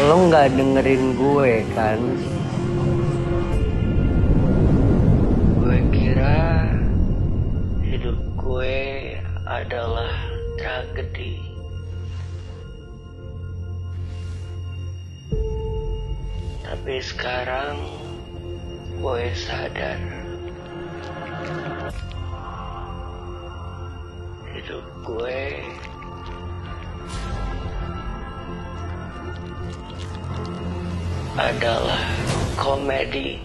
Lo nggak dengerin gue kan? Gue kira hidup gue adalah tragedi. Tapi sekarang gue sadar hidup gue adalah komedi.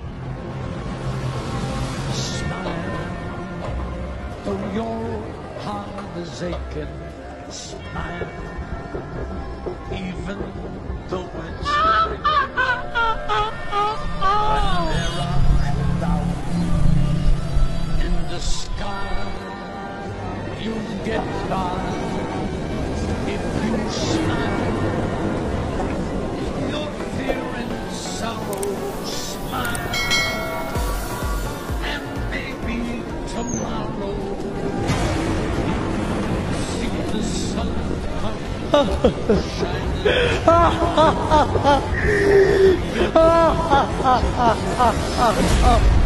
Smile, though your heart is aching. Smile, even though it's breaking. When there are clouds in the sky, you'll get by if you smile. Your fear and sorrow, smile, and maybe tomorrow see the sun come shining.